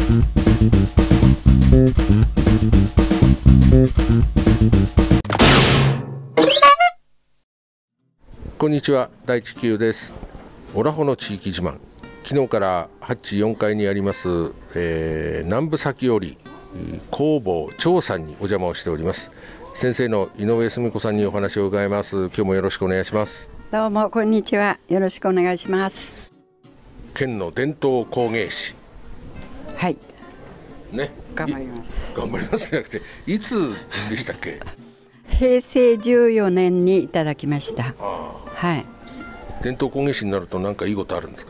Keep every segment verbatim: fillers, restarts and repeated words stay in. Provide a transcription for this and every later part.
こんにちは、大地球です。オラホの地域自慢、昨日からはちよんかいにあります、えー、南部裂織工房長さんにお邪魔をしております。先生の井上澄子さんにお話を伺います。今日もよろしくお願いします。 どうもこんにちは、よろしくお願いします。 県の伝統工芸士、 はいね、 頑張ります。 頑張りますじゃなくて、いつでしたっけ？ へいせいじゅうよねんにいただきました。 あはい。 伝統工芸士になると何かいいことあるんですか？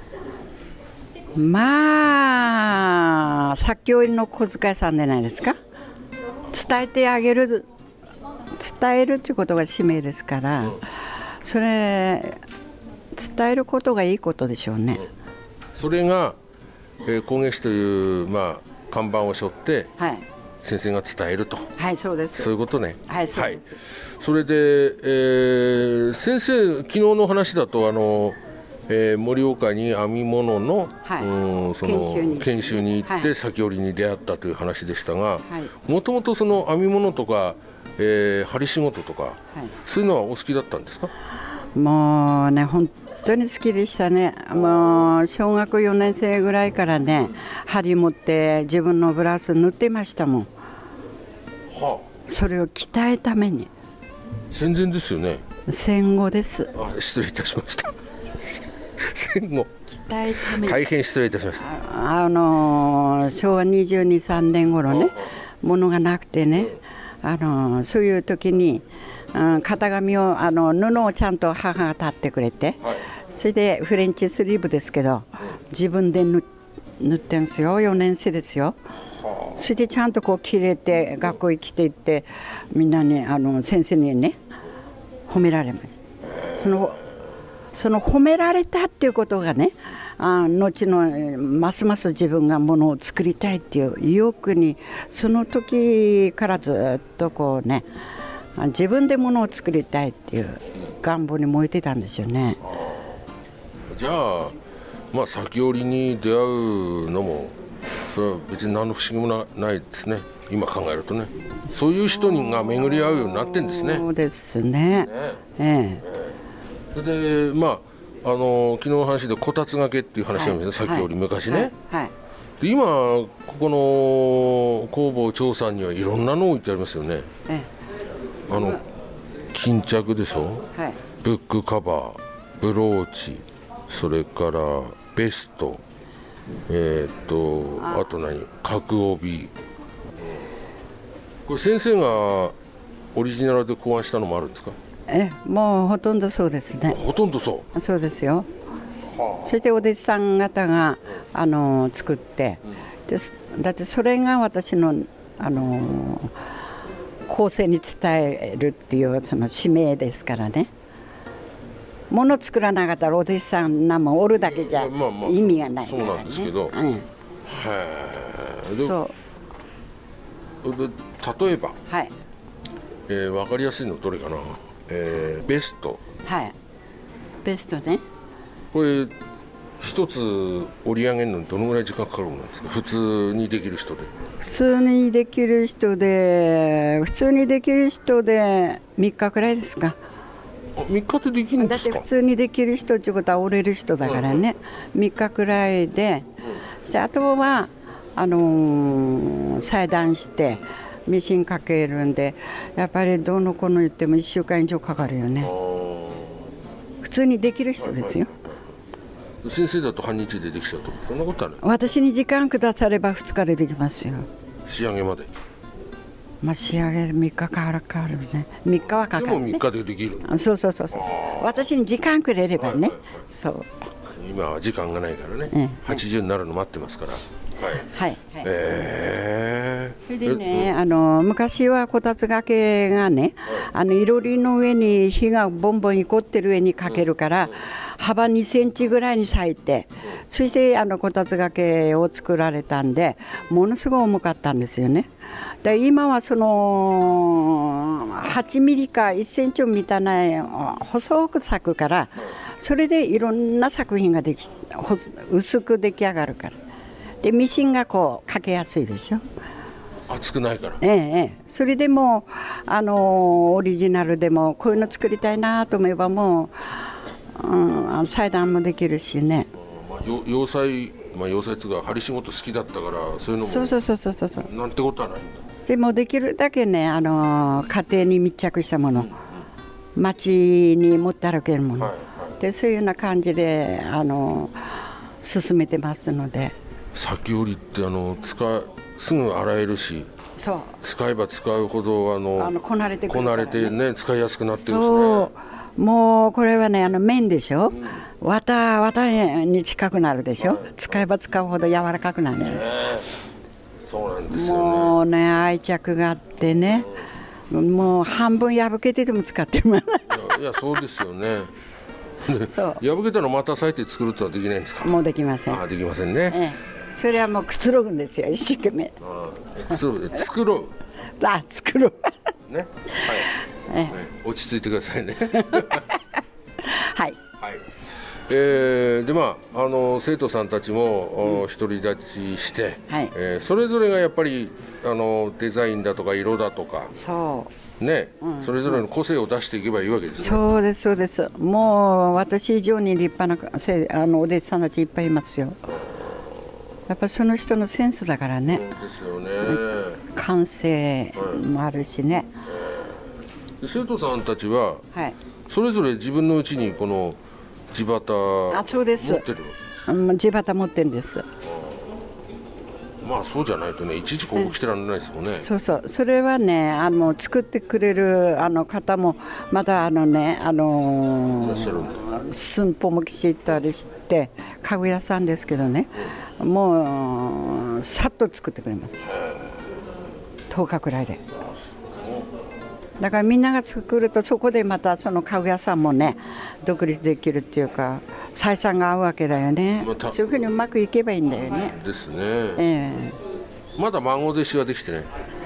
まあ先織りの小遣いさんじゃないですか。伝えてあげる、伝えるということが使命ですから、うん、それ伝えることがいいことでしょうね。うん、 それが、えー、工芸士という、まあ、看板を背負って、はい、先生が伝えると。 はい、そうです。 そういうことね。 はい、そうです。 はい、それで、えー、先生昨日の話だとあの、えー、盛岡に編み物の、はい、うんその研修に、研修に行って、はい、先織りに出会ったという話でしたが、もともとその編み物とか、えー、針仕事とか、はい、そういうのはお好きだったんですか？ もうね、本当に好きでしたね。もう小学よねん生ぐらいからね、針持って自分のブラウス縫ってましたもん。はあ、それを鍛えるために。 戦前ですよね。 戦後です。 あ、失礼いたしました戦後、 鍛えるために。 大変失礼いたしました。 あ、あのー、しょうわにじゅうに、さんねん頃ね、物がなくてね、あのー、そういう時に、うん、型紙をあの布をちゃんと母が立ってくれて、はい、それでフレンチスリーブですけど、うん、自分で縫ってんですよ。よねん生ですよ。はあ、それでちゃんとこう着れて学校に来ていって、みんなにあの先生にね褒められます。そのその褒められたっていうことがね、あ後のますます自分がものを作りたいっていう意欲に、その時からずっとこうね、自分でものを作りたいっていう願望に燃えてたんですよね。 じゃあ、まあ、先織りに出会うのもそれは別に何の不思議も な, ないですね。今考えるとね、そういう人が巡り合うようになってんですね。 そうですね。ねええそれでまああの昨日の話でこたつ掛けっていう話なんですね、はい、先織り昔ね。はいはい、で今ここの工房長さんにはいろんなの置いてありますよね。ええあの巾着でしょ、はい、ブックカバー、ブローチ、それからベスト、えー、っと あ, あと何角帯、これ先生がオリジナルで考案したのもあるんですか？ えもうほとんどそうですね。 ほとんどそう。 そうですよ。はあ、そしてお弟子さん方が、うん、あの作って、うん、ですだってそれが私のあの後世に伝えるっていうその使命ですからね。もの作らなかったらお弟子さんなもおるだけじゃ意味がないからね。 そうなんですけど、うん、へえ。そうで例えば、はい、えー、分かりやすいのどれかな、えー、ベスト。 はい、ベストね。 これ一つ織り上げるのにどのぐらい時間かかるものなんですか？普通にできる人で。 普通にできる人で普通にできる人でみっかくらいですか。 あ、みっかでできるんですか？ だって普通にできる人っていうことは折れる人だからね、うん、みっかくらいで、うん、そしてあとはあのー、裁断してミシンかけるんで、やっぱりどの子の言ってもいっしゅうかん以上かかるよね。普通にできる人ですよ。はいはい、 先生だと半日でできちゃうとかそんなことある？ 私に時間くださればふつかでできますよ。 仕上げまで。 まあ仕上げみっかかかるね。みっかはかかるね。 でもみっかでできる。 そうそうそうそう。私に時間くれればね。はいはいはい、そう。 今は時間がないからね。ええ、はちじゅうになるの待ってますから。はい。はい。はい、えー、 それでね、あの昔はこたつ掛けがね、あのいろりの上に火がボンボンに凝ってる上にかけるから。うんうん、幅にセンチぐらいに裂いて、そしてあのこたつ掛けを作られたんで、ものすごい重かったんですよね。で今はそのはちミリかいっセンチを満たない細く裂くから、それでいろんな作品ができ薄く出来上がるから。 でミシンがこうかけやすいでしょ。 熱くないから。 ええええ、それでもあのオリジナルでもこういうの作りたいなと思えばもう、うん、裁断もできるしね。 まあ、よ洋裁、まあ、洋裁っていうか針仕事好きだったからそういうのもそうそうそうそうそうなんてことはないんだ。 でもできるだけね、あの家庭に密着したもの、うんうん、町に持って歩けるもの、はいはい、でそういうような感じであの進めてますので。 裂き織りってあの使うすぐ洗えるし、そう使えば使うほどあのあのこなれてくるからね、こなれてね使いやすくなってるしね。 そうもうこれはねあの綿でしょ、うん、綿綿に近くなるでしょ、はい、使えば使うほど柔らかくなるんです、ね、 そうなんですよね。 もうね愛着があってね、うん、もう半分破けてても使ってますいや、いやそうですよねそう破けたのまた裂いて作るってのはできないんですか。 もうできません。 あできませんね、ええそれはもうくつろぐんですよ一生懸命。 ああくつろぐ作ろうあ作ろうね、はい、ね、落ち着いてくださいねはい、 はい、えー、でまああの生徒さんたちも、うん、独り立ちして、はい、えー、それぞれがやっぱりあのデザインだとか色だとかそうね、うん、それぞれの個性を出していけばいいわけですね。 そうですそうです。もう私以上に立派なあのお弟子さんたちいっぱいいますよ。やっぱその人のセンスだからね。 そうですよね。 感性もあるしね、はい、 で生徒さんたちは、はい、それぞれ自分のうちにこの地旗持ってる。あ、そうです。 地旗持ってるんです。 まあそうじゃないとねいちいちここ来てられないですもんね。 そうそう、それはねあの作ってくれるあの方もまだあのねあのー、寸法もきちっとあれして家具屋さんですけどね、うん、もうさっと作ってくれます。とおかくらいで。だからみんなが作るとそこでまたその家具屋さんもね独立できるっていうか採算が合うわけだよね、まあ、そういうふうにうまくいけばいいんだよね。 ですね、 えー、まだ孫弟子はできてね。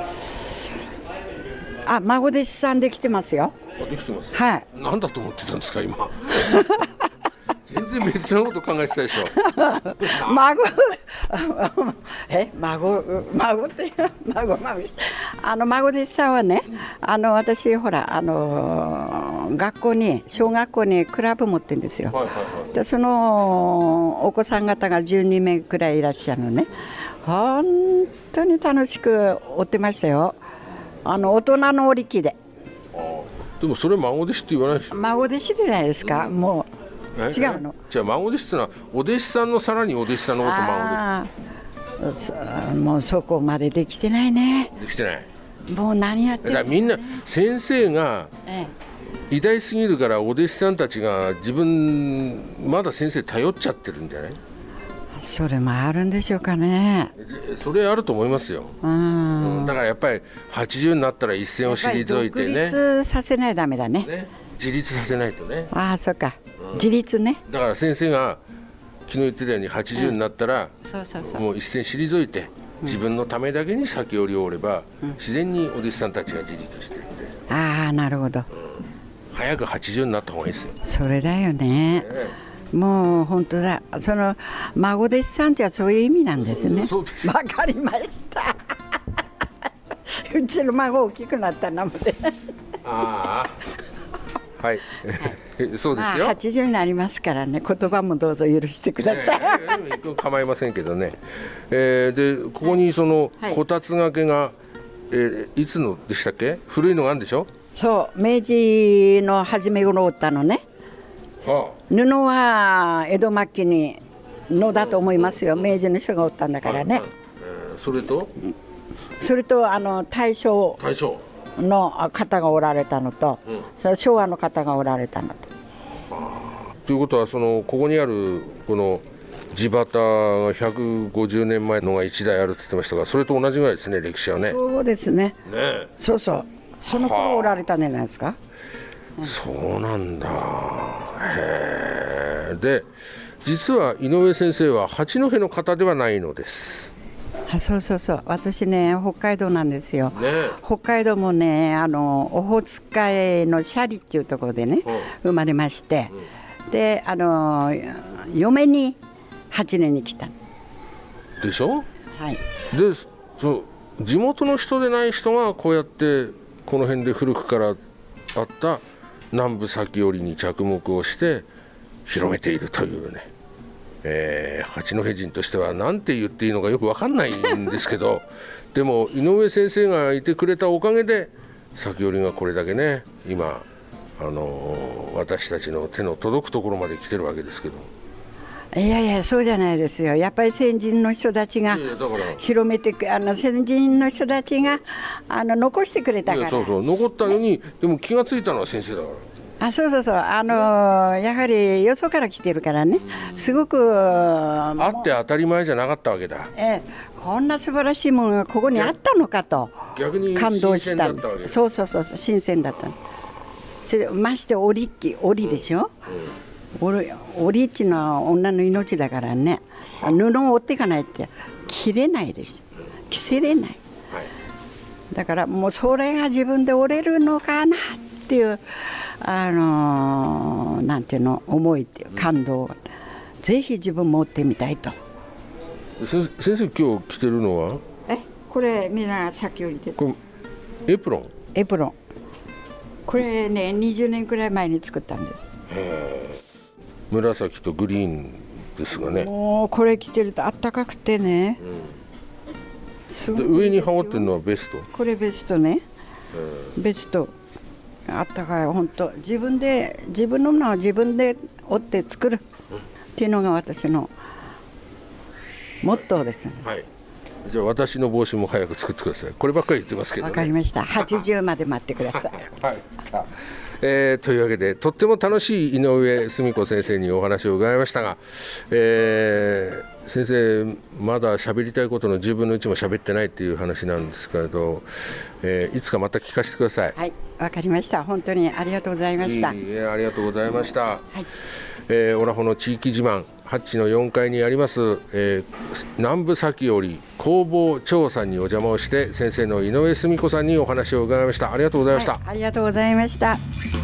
あ、孫弟子さんできてますよ。 あ、できてます。 はい。 なんだと思ってたんですか今全然別なこと考えてたでしょ孫え孫孫って孫孫あの孫弟子さんはね、あの私ほらあの学校に小学校にクラブ持ってるんですよ、はいはいはい、でそのお子さん方がじゅうにめいくらいいらっしゃるのね。本当に楽しく追ってましたよ。あの大人の織り機で。 あ、でもそれ孫弟子って言わないでしょ。 孫弟子じゃないですか、うん、もう違うの。 じゃあ孫弟子ってのはお弟子さんのさらにお弟子さんのこと孫弟子。もうそこまでできてないね。 できてない。 もう何やってるんだからみんな先生が偉大すぎるからお弟子さんたちが自分まだ先生頼っちゃってるんじゃない。 それもあるんでしょうかね。 それあると思いますよ。うん、だからやっぱりはちじゅうになったら一線を退いてね。 独立させないとダメだね。 ね、自立させないとね。 ああ、そっか、うん、自立ね。 だから先生が昨日言ってたようにはちじゅうになったら、 うん、そうそうそう、 もう一線退いて自分のためだけに裂き織りを織れば、うん、自然にお弟子さんたちが自立していって、 ああ、なるほど、うん、 早くはちじゅうになった方がいいですよ。 それだよね、ね、もう本当だ。その孫弟子さんってはそういう意味なんですね。 そうです。 わかりましたうちの孫大きくなったなのでああ、はいそうですよ。 はちじゅうになりますからね、言葉もどうぞ許してください、 えー、構いませんけどね、えー、でここにそのこたつがけが、えー、いつのでしたっけ。古いのがあるんでしょ。 そう、明治の初め頃おったのね、はあ、布は江戸末期にのだと思いますよ、うん、明治の人がおったんだからね、はいはい、 えー、それとそれとあの大正大正の方がおられたのと、うん、それ昭和の方がおられたのと。 はあ、ということはそのここにあるこの地旗がひゃくごじゅうねんまえのがいちだいあるって言ってましたが、それと同じぐらいですね、歴史はね。 そうですね。 ね、 そうそう、その頃おられたんじゃないですか。はあ、うん、そうなんだ。へえ。で実は井上先生は八戸の方ではないのです。 あ、そうそうそう、私ね北海道なんですよ、 ね、 北海道もねあのオホーツク海の斜里っていうところでね、うん、生まれまして、うん、であの嫁にはちねんに来た。 でしょ。 はい、 でそう地元の人でない人がこうやってこの辺で古くからあった南部裂き織に着目をして広めているというね、えー、八戸人としては何て言っていいのかよく分かんないんですけどでも井上先生がいてくれたおかげで裂き織がこれだけね今、あのー、私たちの手の届くところまで来てるわけですけど。 いやいやそうじゃないですよ。やっぱり先人の人たちが広めてあの先人の人たちがあの残してくれたから。 そうそう残ったのに、ね、でも気が付いたのは先生だから。 あそうそうそうあのやはりよそから来てるからねすごくあって当たり前じゃなかったわけだ。 ええ、こんな素晴らしいものがここにあったのかと逆に感動したんです。そうそうそう新鮮だったの。まして織り機織でしょ、うんうん織りっていうのは女の命だからね布を織っていかないって着れないでしょ着せれない、はい、だからもうそれが自分で織れるのかなっていうあのー、なんていうの思いっていう感動、うん、ぜひ自分も織ってみたいと。 先生今日着てるのはえこれみんな先織りです。 これエプロンエプロンこれねにじゅうねんくらい前に作ったんです。 へー紫とグリーンですがねもうこれ着てるとあったかくてね、 うん、で上に羽織ってるのはベスト。 これベストねベストあったかい本当自分で自分のものは自分で織って作るっていうのが私のモットーです、ね、 はい、じゃあ私の帽子も早く作ってください。こればっかり言ってますけど、ね、 わかりましたはちじゅうまで待ってくださいはいえー、というわけでとっても楽しい井上澄子先生にお話を伺いましたが、えー、先生まだ喋りたいことのじゅうぶんのいちも喋ってないっていう話なんですけれど、えー、いつかまた聞かせてください。 はいわかりました本当にありがとうございました。 いいえありがとうございました、 はいえー、オラホの地域自慢ハッチのよんかいにあります、えー、南部裂き織工房長さんにお邪魔をして先生の井上澄子さんにお話を伺いました。ありがとうございました、はい、 ありがとうございました。